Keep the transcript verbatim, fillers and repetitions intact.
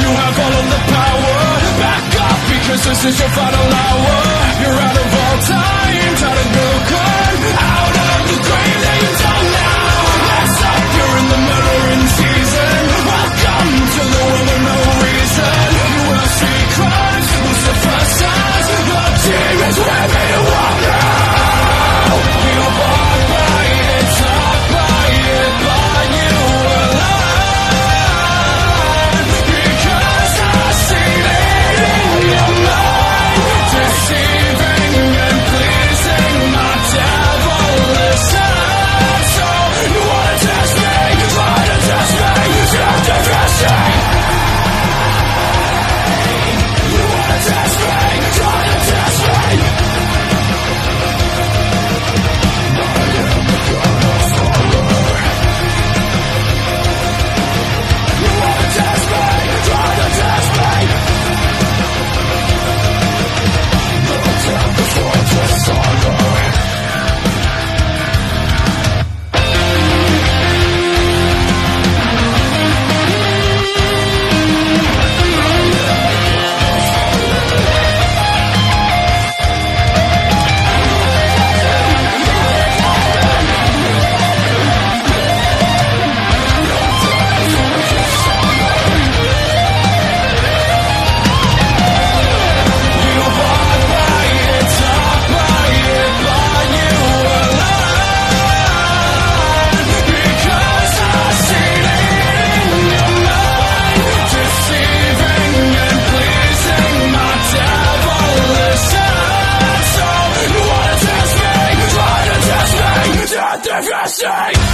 You have all of the power. Back up, because this is your final hour. You're out of all time, tired and broken. Out of the grave that you don't know. Mess up, you're in the murdering season. Welcome to the world of no reason. You will see crimes, Lucifer signs. The demons will be the one now. You walk by it, talk by it, but you alive. Because I see it in your mind, deceiving and pleasing my devilish heart. So you wanna test me, try to test me, just to test me. You wanna test me, try to test me. Say